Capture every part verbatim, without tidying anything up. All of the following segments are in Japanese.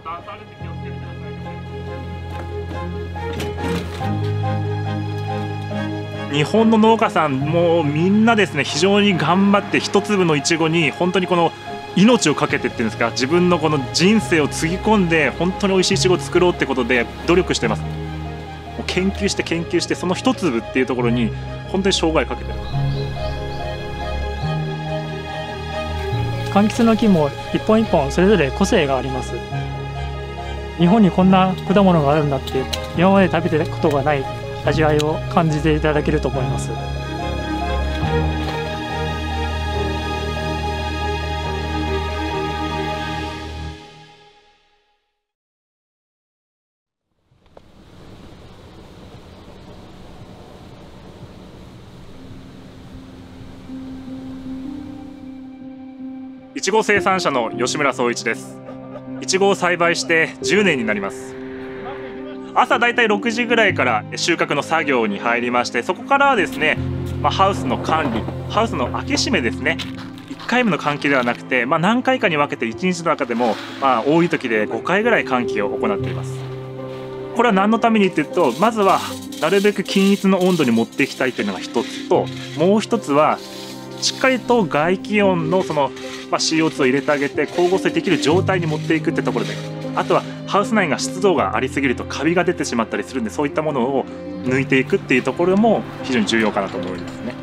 段差あるんで気をつけてください。日本の農家さんもみんなですね、非常に頑張って一粒のいちごに本当にこの命をかけてっていうんですか、自分のこの人生をつぎ込んで本当に美味しいいちごを作ろうってことで努力してます。もう研究して研究してその一粒っていうところに本当に生涯かけてる。 柑橘の木も一本一本それぞれ個性があります。日本にこんな果物があるんだって今まで食べたことがない味わいを感じていただけると思います。 いちご生産者の吉村総一です。いちごを栽培してじゅうねんになります。朝だいたいろくじぐらいから収穫の作業に入りまして、そこからはですね、まあ、ハウスの管理、ハウスの開け閉めですね。いっかいめの換気ではなくて、まあ、何回かに分けていちにちの中でも、まあ、多い時でごかいぐらい換気を行っています。これは何のためにっていうと、まずはなるべく均一の温度に持っていきたいというのが一つと、もう一つはしっかりと外気温のその、まあ、シーオーツー を入れてあげて光合成できる状態に持っていくってところで、あとはハウス内が湿度がありすぎるとカビが出てしまったりするんで、そういったものを抜いていくっていうところも非常に重要かなと思いますね。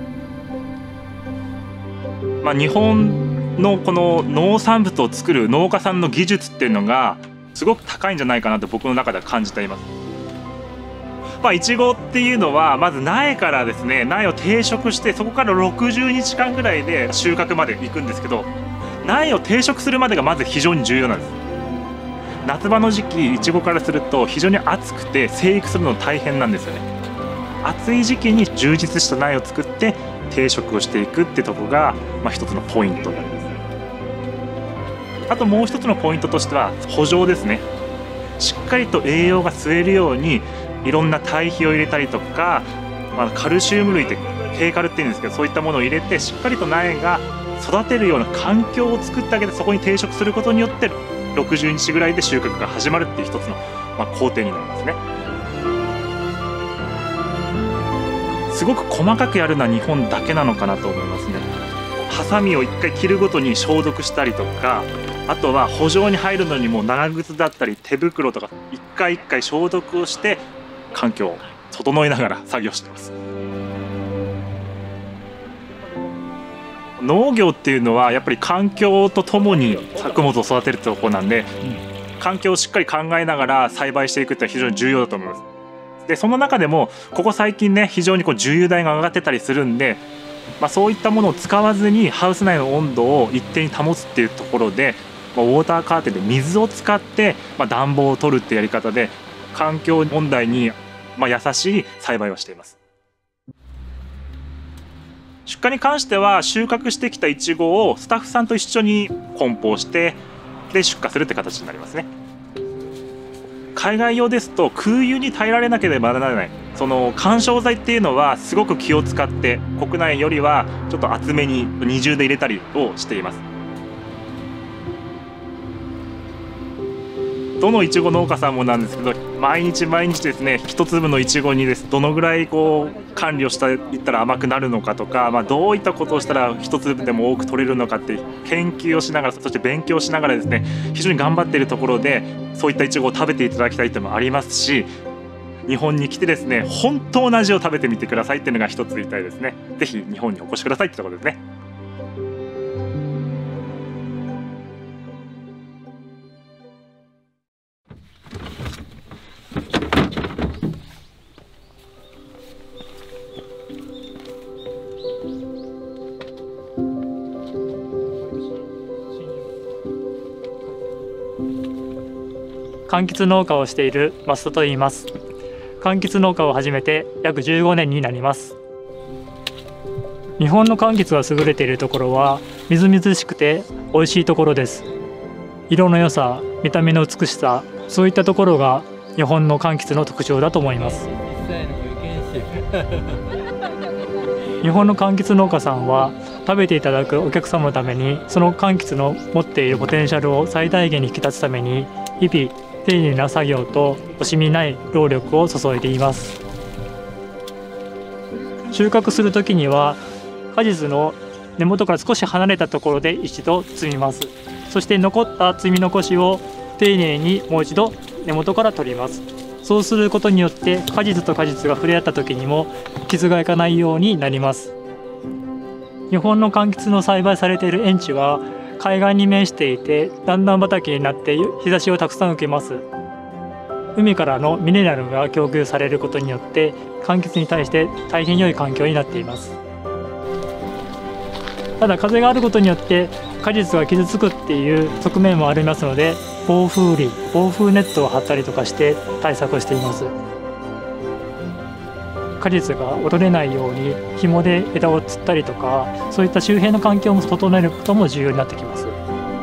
まあ、日本のこの農産物を作る農家さんの技術っていうのがすごく高いんじゃないかなと僕の中では感じています。まあ、いちごっていうのはまず苗からですね、苗を定植してそこからろくじゅうにちかんぐらいで収穫まで行くんですけど、苗を定植するまでがまず非常に重要なんです。夏場の時期いちごからすると非常に暑くて生育するの大変なんですよね。暑い時期に充実した苗を作って定植をしていくってとこが、まあ、一つのポイントになります。あともう一つのポイントとしては圃場ですね。しっかりと栄養が吸えるようにいろんな堆肥を入れたりとか、まあ、カルシウム類って低カルっていうんですけど、そういったものを入れてしっかりと苗が育てるような環境を作ってあげて、そこに定植することによってろくじゅうにちぐらいで収穫が始まるっていう一つの、まあ、工程になりますね。すごく細かくやるのは日本だけなのかなと思いますね。ハサミをいっかい切るごとに消毒したりとか、あとは圃場に入るのにも長靴だったり手袋とか一回一回消毒をして環境を整えながら作業しています。農業っていうのはやっぱり環境とともに作物を育てるところなんで、環境をしっかり考えながら栽培していくって非常に重要だと思います。でその中でもここ最近ね、非常にこう重油代が上がってたりするんで、まあ、そういったものを使わずにハウス内の温度を一定に保つっていうところで、まあ、ウォーターカーテンで水を使って、まあ、暖房を取るってやり方で環境問題にまあ優しい栽培をしています。出荷に関しては収穫してきたイチゴをスタッフさんと一緒に梱包してで出荷するって形になりますね。海外用ですと空輸に耐えられなければならない、その緩衝材っていうのはすごく気を使って国内よりはちょっと厚めに二重で入れたりをしています。どのいちご農家さんもなんですけど、毎日毎日ですね、一粒のいちごにですどのぐらいこう管理をしたいったら甘くなるのかとか、まあ、どういったことをしたら一粒でも多く取れるのかって研究をしながら、そして勉強しながらですね、非常に頑張っているところで、そういったいちごを食べていただきたいというのもありますし、日本に来てですね、本当の味を食べてみてくださいっていうのが一つ言いたいですね。ぜひ日本にお越しくださいってところですね。 柑橘農家をしている増田と言います。柑橘農家を始めて約じゅうごねんになります。日本の柑橘が優れているところはみずみずしくて美味しいところです。色の良さ、見た目の美しさ、そういったところが日本の柑橘の特徴だと思います。日本の柑橘農家さんは食べていただくお客様のために、その柑橘の持っているポテンシャルを最大限に引き出すために日々丁寧な作業と惜しみない労力を注いでいます。収穫する時には果実の根元から少し離れたところで一度摘みます。そして残った摘み残しを丁寧にもう一度根元から取ります。そうすることによって果実と果実が触れ合った時にも傷がいかないようになります。日本の柑橘の栽培されている園地は海岸に面していて段々畑になって日差しをたくさん受けます。海からのミネラルが供給されることによって柑橘に対して大変良い環境になっています。ただ風があることによって果実が傷つくっていう側面もありますので、防風林、防風ネットを張ったりとかして対策しています。果実が折れないように紐で枝をつったりとか、そういった周辺の環境も整えることも重要になってきます。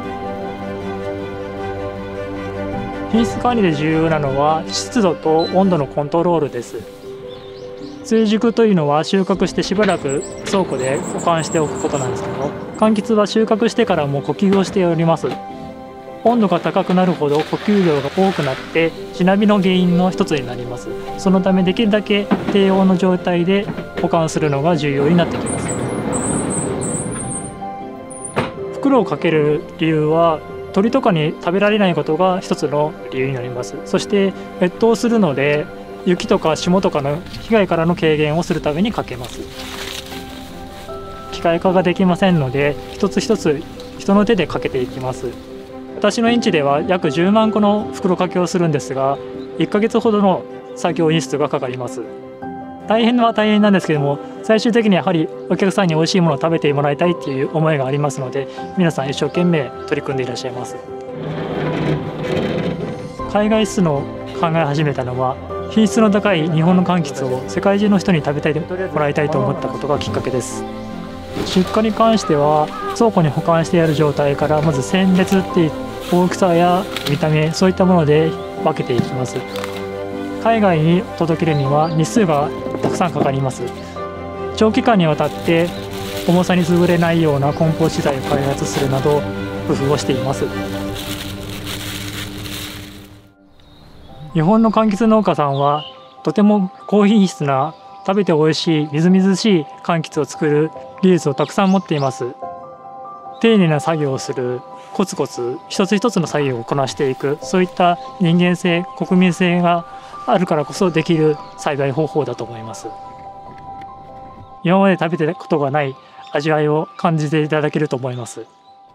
品質管理で重要なのは湿度と温度のコントロールです。追熟というのは収穫してしばらく倉庫で保管しておくことなんですけど、柑橘は収穫してからも呼吸をしております。温度が高くなるほど呼吸量が多くなってしなびの原因の一つになります。そのためできるだけ低温の状態で保管するのが重要になってきます。袋をかける理由は鳥とかに食べられないことが一つの理由になります。そして越冬するので雪とか霜とかの被害からの軽減をするためにかけます。機械化ができませんので一つ一つ人の手でかけていきます。私の園地では約じゅうまんこの袋かけをするんですが、いっかげつほどの作業日数がかかります。大変は大変なんですけども、最終的にやはりお客さんに美味しいものを食べてもらいたいっていう思いがありますので、皆さん一生懸命取り組んでいらっしゃいます。海外出の考え始めたのは、品質の高い日本の柑橘を世界中の人に食べてもらいたいと思ったことがきっかけです。出荷に関しては倉庫に保管してある状態からまず選別っていう大きさや見た目、そういったもので分けていきます。海外に届けるには日数がたくさんかかります。長期間にわたって重さに優れないような梱包資材を開発するなど工夫をしています。日本の柑橘農家さんはとても高品質な食べて美味しいみずみずしい柑橘を作る技術をたくさん持っています。丁寧な作業をする、コツコツ一つ一つの作業をこなしていく、そういった人間性、国民性があるからこそできる栽培方法だと思います。今まで食べてたことがない味わいを感じていただけると思います。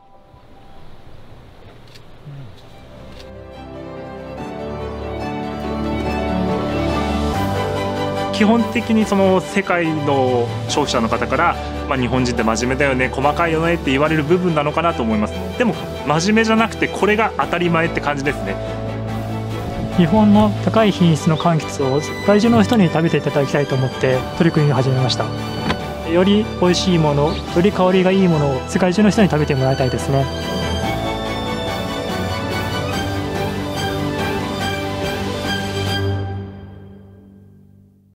基本的にその世界の消費者の方から、まあ、日本人って真面目だよね、細かいよねって言われる部分なのかなと思います。でも真面目じゃなくてこれが当たり前って感じですね。 日本の高い品質の柑橘を世界中の人に食べていただきたいと思って取り組みを始めました。より美味しいもの、より香りがいいものを世界中の人に食べてもらいたいですね。